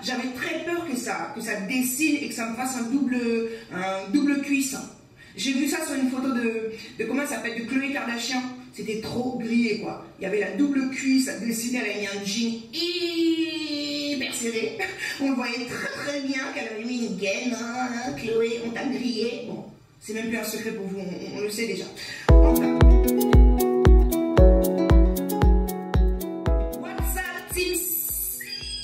j'avais très peur que ça dessine et que ça me fasse un double cuisse. J'ai vu ça sur une photo de comment ça s'appelle, de Khloé Kardashian. C'était trop grillé quoi. Il y avait la double cuisse dessinée, elle avait mis un jean hyper serré. On le voyait très bien qu'elle avait mis une gaine. Hein, Khloé, on t'a grillé. Bon, c'est même plus un secret pour vous, on le sait déjà. Enfin. What's up, teams?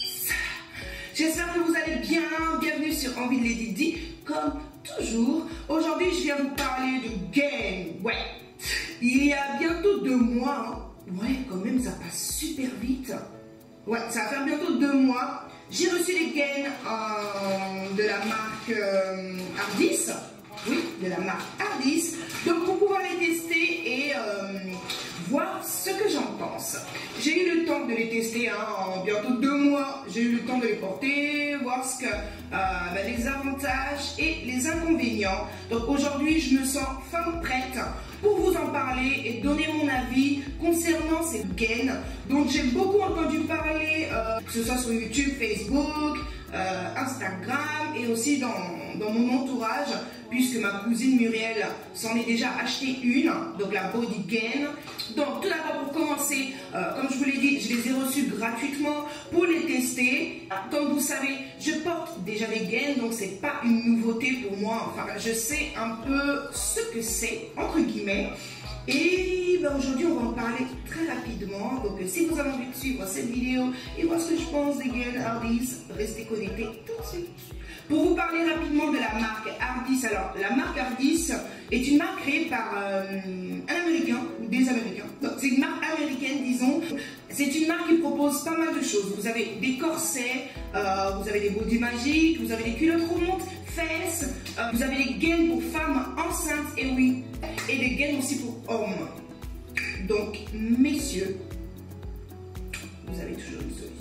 J'espère que vous allez bien. Bienvenue sur Envie de Lady D. Comme toujours, aujourd'hui je viens vous parler de gain. Ouais. Il y a bientôt 2 mois, ouais, quand même, ça passe super vite. Ouais, ça va faire bientôt 2 mois. J'ai reçu les gains de la marque Hardis. Oui, de la marque Hardis. Donc, pour pouvoir les tester et voir ce que j'en pense. J'ai eu le temps de les tester en bientôt 2 mois. J'ai eu le temps de les porter, voir ce que les avantages et les inconvénients. Donc, aujourd'hui, je me sens femme prête pour vous en parler et donner mon avis concernant ces gains dont j'ai beaucoup entendu parler, que ce soit sur YouTube, Facebook, Instagram et aussi dans mon entourage, puisque ma cousine Muriel s'en est déjà acheté une, donc la Body Gain. Donc tout d'abord, pour commencer, comme je vous l'ai dit, je les ai reçus gratuitement pour les tester. Comme vous savez, je porte déjà des gains, donc c'est pas une nouveauté pour moi. Enfin, je sais un peu ce que c'est, entre guillemets. Et ben, aujourd'hui, on va en parler très rapidement. Donc, si vous avez envie de suivre cette vidéo et voir ce que je pense des gains Hardis, restez connectés tout de suite. Pour vous parler rapidement de la marque Hardis, alors la marque Hardis est une marque créée par un Américain ou des Américains. Donc, c'est une marque américaine, disons. C'est une marque qui propose pas mal de choses. Vous avez des corsets, vous avez des body magiques, vous avez des culottes roulantes, fesses, vous avez des gains pour femmes enceintes, et oui, et des gains aussi pour hommes. Donc, messieurs, vous avez toujours une solution.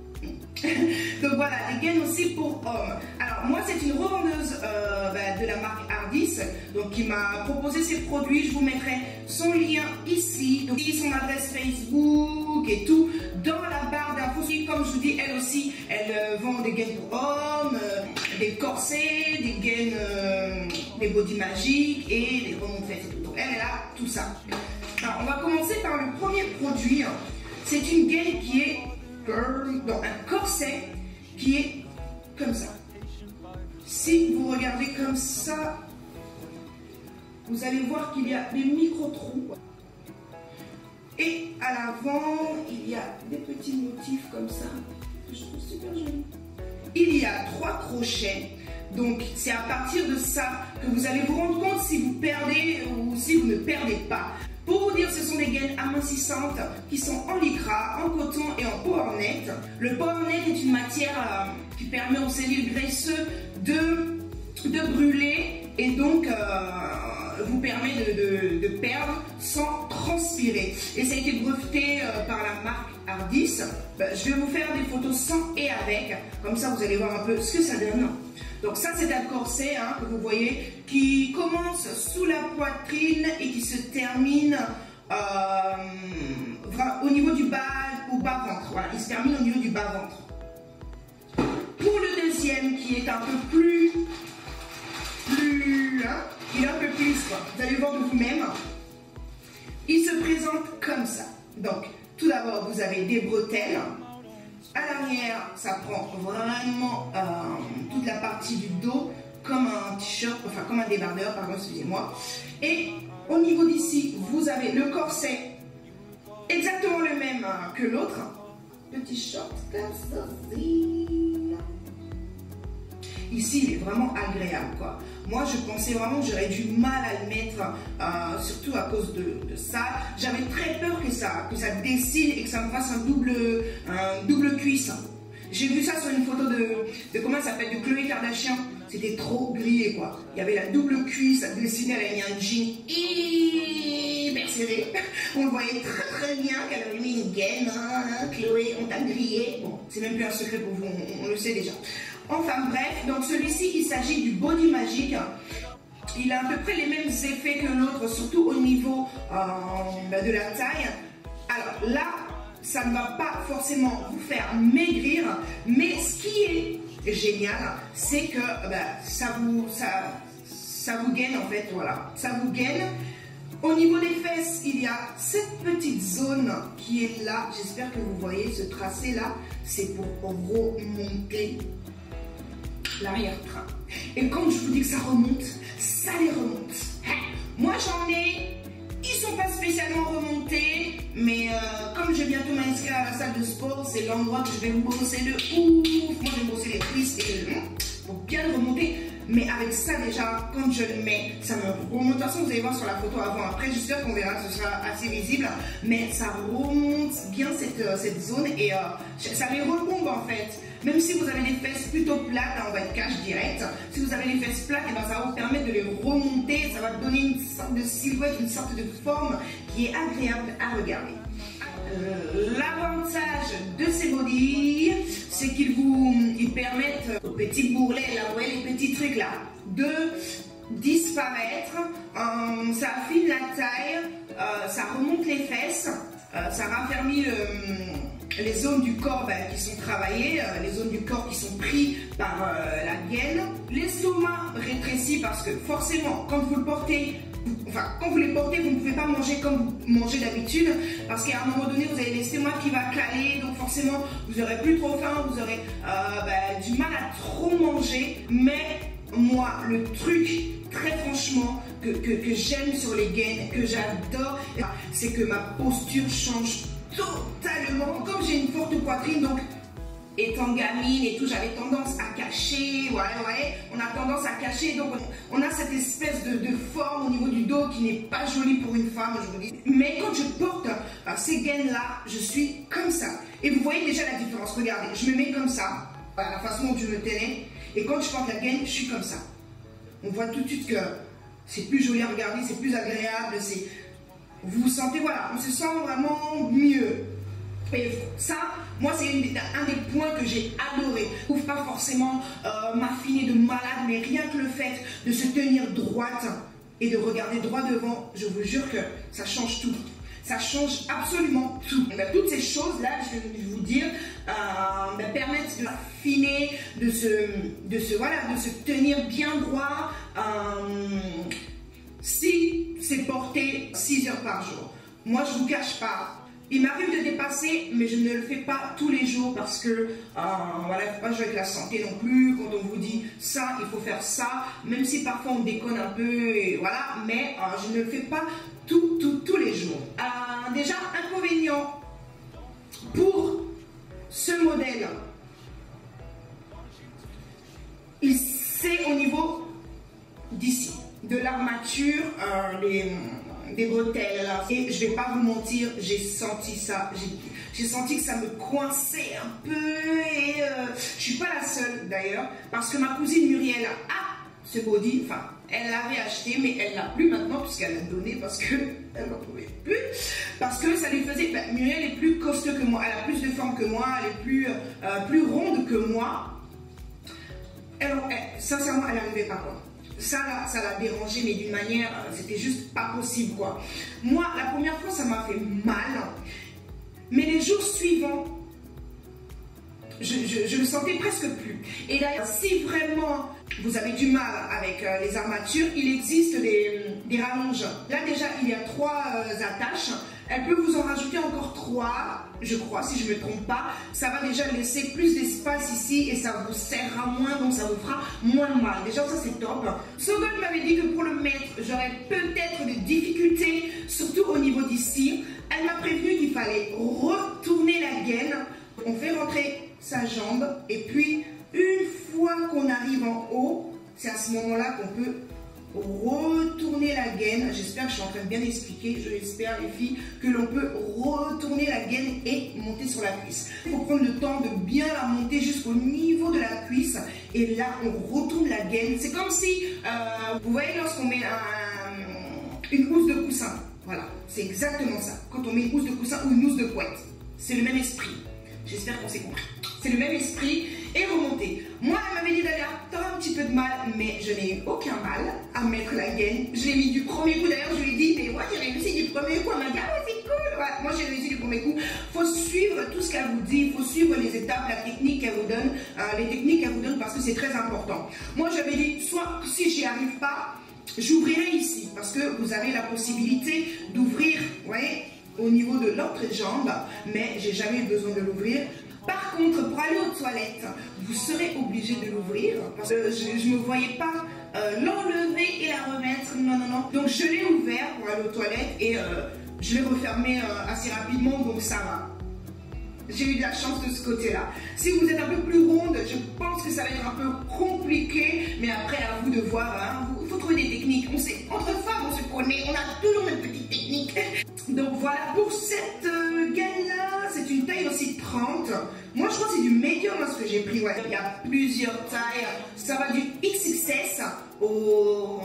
Donc voilà, les gains aussi pour hommes. Alors moi, c'est une revendeuse de la marque Hardis, donc qui m'a proposé ses produits. Je vous mettrai son lien ici, donc son adresse Facebook et tout dans la barre d'infos. Comme je vous dis, elle aussi, elle vend des gains pour hommes, des corsets, des gains, des body magiques et des remontées et tout. Donc elle a tout ça. Alors on va commencer par le premier produit. C'est une gain qui est dans un corset qui est comme ça. Si vous regardez comme ça, vous allez voir qu'il y a des micro-trous. Et à l'avant, il y a des petits motifs comme ça, que je trouve super jolis. Il y a 3 crochets. Donc, c'est à partir de ça que vous allez vous rendre compte si vous perdez ou si vous ne perdez pas. Pour vous dire, ce sont des gaines amincissantes qui sont en lycra, en coton et en powernet. Le powernet est une matière qui permet aux cellules graisseuses de brûler et donc vous permet de perdre sans transpirer. Et ça a été breveté par la marque Hardis. Je vais vous faire des photos sans et avec, comme ça vous allez voir un peu ce que ça donne. Donc ça, c'est un corset que vous voyez qui commence sous la poitrine et qui se termine au niveau du bas ventre. Voilà, il se termine au niveau du bas ventre. Pour le deuxième, qui est un peu plus il est un peu plus quoi. Vous allez voir de vous-même. Il se présente comme ça. Donc, tout d'abord, vous avez des bretelles. À l'arrière, ça prend vraiment toute la partie du dos, comme un t-shirt, enfin comme un débardeur, pardon, excusez-moi. Et au niveau d'ici, vous avez le corset, exactement le même que l'autre. Petit short comme ça. Ici, il est vraiment agréable, quoi. Moi, je pensais vraiment que j'aurais du mal à le mettre, surtout à cause de ça. J'avais très peur que ça dessine et que ça me fasse un double cuisse. J'ai vu ça sur une photo de comment ça s'appelle, de Khloé Kardashian. C'était trop grillé, quoi. Il y avait la double cuisse dessinée, elle avait mis un jean hyper serré. On le voyait très bien qu'elle avait mis une gaine. Hein, Khloé, on t'a grillé. Bon, c'est même plus un secret pour vous, on le sait déjà. Enfin bref, donc celui-ci, il s'agit du Body Magic. Il a à peu près les mêmes effets que l'autre, surtout au niveau de la taille. Alors là, ça ne va pas forcément vous faire maigrir, mais ce qui est génial, c'est que ça vous gaine en fait, voilà, ça vous gaine. Au niveau des fesses, il y a cette petite zone qui est là. J'espère que vous voyez ce tracé là. C'est pour remonter l'arrière-train. Et quand je vous dis que ça remonte, ça les remonte. Moi j'en ai, ils sont pas spécialement remontés, mais comme je vais bientôt m'inscrire à la salle de sport, c'est l'endroit que je vais me brosser de ouf. Moi je vais brosser les cuisses et pour bien le remonter. Mais avec ça déjà, quand je le mets, ça me remonte. De toute façon, vous allez voir sur la photo avant-après. J'espère qu'on verra que ce sera assez visible. Mais ça remonte bien cette zone et ça les rebombe en fait. Même si vous avez les fesses plutôt plates, on va être cash direct. Si vous avez les fesses plates, et ça va vous permettre de les remonter. Ça va donner une sorte de silhouette, une sorte de forme qui est agréable à regarder. L'avantage de ces bodys, c'est qu'ils permettent aux petits bourrelets, là, ouais, les petits trucs là, de disparaître. Ça affine la taille, ça remonte les fesses, ça raffermit les zones du corps qui sont travaillées, les zones du corps qui sont prises par la gaine. L'estomac rétrécit parce que forcément, quand vous le portez, quand vous les portez, vous ne pouvez pas manger comme vous mangez d'habitude parce qu'à un moment donné, vous avez l'estomac qui va caler, donc forcément, vous n'aurez plus trop faim, vous aurez du mal à trop manger. Mais moi, le truc, très franchement, que j'aime sur les gaines, que j'adore, c'est que ma posture change totalement. Comme j'ai une forte poitrine, donc étant gamine et tout, j'avais tendance à cacher, ouais, on a tendance à cacher, donc on a cette espèce de forme au niveau du dos qui n'est pas jolie pour une femme, je vous dis. Mais quand je porte ces gaines-là, je suis comme ça. Et vous voyez déjà la différence, regardez, je me mets comme ça, voilà, la façon dont je me tenais, et quand je porte la gaine, je suis comme ça. On voit tout de suite que c'est plus joli à regarder, c'est plus agréable, vous vous sentez, voilà, on se sent vraiment mieux. Et ça, moi, c'est un des points que j'ai adoré. Je ne trouve pas forcément m'affiner de malade, mais rien que le fait de se tenir droite et de regarder droit devant, je vous jure que ça change tout. Ça change absolument tout. Toutes ces choses-là, je vais vous dire, permettent de s'affiner, de se tenir bien droit. Si c'est porté 6 heures par jour. Moi, je ne vous cache pas. Il m'arrive de dépasser, mais je ne le fais pas tous les jours parce que voilà, il ne faut pas jouer avec la santé non plus. Quand on vous dit ça, il faut faire ça, même si parfois on déconne un peu, et voilà, mais je ne le fais pas tous les jours. Déjà, inconvénient pour ce modèle, c'est au niveau d'ici, de l'armature, des bretelles là. Et je vais pas vous mentir, j'ai senti ça, j'ai senti que ça me coinçait un peu et je suis pas la seule d'ailleurs parce que ma cousine Muriel a ce body, enfin elle l'avait acheté mais elle l'a plus maintenant puisqu'elle l'a donné parce que elle n'en pouvait plus, parce que ça lui faisait, Muriel est plus costaud que moi, elle a plus de forme que moi, elle est plus ronde que moi. Sincèrement elle n'arrivait pas quoi. Ça là, ça l'a dérangé, mais d'une manière, c'était juste pas possible quoi. Moi, la première fois, ça m'a fait mal, mais les jours suivants, je le sentais presque plus. Et d'ailleurs, si vraiment vous avez du mal avec les armatures, il existe des rallonges. Là déjà, il y a 3 attaches. Elle peut vous en rajouter encore 3, je crois, si je ne me trompe pas. Ça va déjà laisser plus d'espace ici et ça vous serrera moins, donc ça vous fera moins mal. Déjà, ça c'est top. Sogol m'avait dit que pour le mettre, j'aurais peut-être des difficultés, surtout au niveau d'ici. Elle m'a prévenu qu'il fallait retourner la gaine. On fait rentrer sa jambe et puis une fois qu'on arrive en haut, c'est à ce moment-là qu'on peut retourner la gaine. J'espère que je suis en train de bien expliquer, je l'espère les filles, que l'on peut retourner la gaine et monter sur la cuisse. Il faut prendre le temps de bien la monter jusqu'au niveau de la cuisse et là on retourne la gaine. C'est comme si, vous voyez lorsqu'on met une housse de coussin, voilà, c'est exactement ça. Quand on met une housse de coussin ou une housse de couette, c'est le même esprit. J'espère qu'on s'est compris. C'est le même esprit et remonter. Moi, elle m'avait dit d'ailleurs, t'auras un petit peu de mal, mais je n'ai eu aucun mal à mettre la gaine. Je l'ai mis du premier coup, d'ailleurs, je lui ai dit, mais moi j'ai réussi du premier coup. Elle m'a dit, ah ouais, c'est cool, ouais. voilà, moi j'ai réussi du premier coup. Faut suivre tout ce qu'elle vous dit, faut suivre les étapes, la technique qu'elle vous donne, les techniques qu'elle vous donne parce que c'est très important. Moi j'avais dit, soit si j'y arrive pas, j'ouvrirai ici parce que vous avez la possibilité d'ouvrir, vous voyez, au niveau de l'entrejambe, mais j'ai jamais eu besoin de l'ouvrir. Par contre, pour aller aux toilettes, vous serez obligé de l'ouvrir parce que je ne me voyais pas l'enlever et la remettre. Non, non, non. Donc je l'ai ouvert pour aller aux toilettes et je l'ai refermé assez rapidement, donc ça va. J'ai eu de la chance de ce côté-là. Si vous êtes un peu plus ronde, je pense que ça va être un peu compliqué, mais après à vous de voir. Hein. Il faut trouver des techniques. On sait, entre femmes, on se connaît, on a toujours une petite technique. Donc voilà, pour cette gaine-là, c'est une taille aussi 30. Moi, je crois que c'est du medium hein, ce que j'ai pris. Ouais. Il y a plusieurs tailles. Ça va du XXS au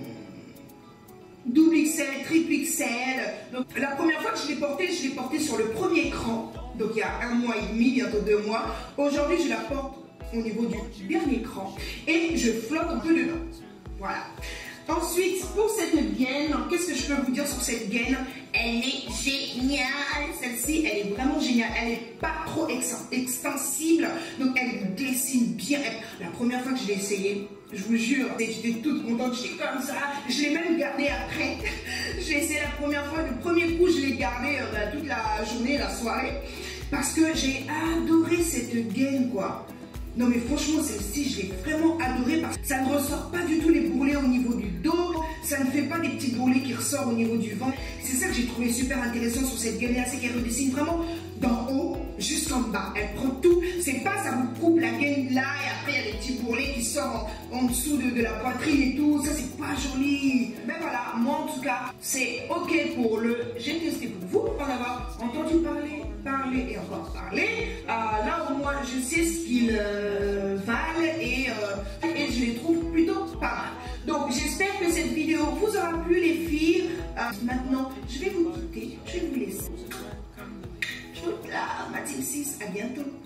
double XL, triple XL. Donc, la première fois que je l'ai porté sur le premier cran. Donc, il y a 1 mois et demi, bientôt 2 mois. Aujourd'hui, je la porte au niveau du dernier cran. Et je flotte un peu dedans. Voilà. Ensuite, pour cette gaine, qu'est-ce que je peux vous dire sur cette gaine? Elle est géniale. Celle-ci, elle est vraiment géniale. Elle n'est pas trop extensible. Donc, elle dessine bien. La première fois que je l'ai essayé, je vous jure, j'étais toute contente. J'étais comme ça. Je l'ai même gardée après. Je l'ai essayé la première fois. Le premier coup, je l'ai gardée toute la journée, la soirée. Parce que j'ai adoré cette gaine, quoi. Non mais franchement celle-ci je l'ai vraiment adorée parce que ça ne ressort pas du tout les bourrelets au niveau du dos, ça ne fait pas des petits bourrelets qui ressortent au niveau du ventre. C'est ça que j'ai trouvé super intéressant sur cette gaine là, c'est qu'elle redessine vraiment d'en haut jusqu'en bas. Elle prend tout, c'est pas ça vous coupe la gaine là et après il y a des petits bourrelets qui sortent en dessous de la poitrine et tout, ça c'est pas joli. Mais voilà, moi en tout cas c'est ok pour le... J'ai testé pour vous, en avoir entendu parler et encore parler. Là au moins je sais ce qu'ils valent et je les trouve plutôt pas mal. Donc j'espère que cette vidéo vous aura plu les filles. Maintenant je vais vous quitter, je vais vous laisser. Je vous dis à ma team 6, à bientôt.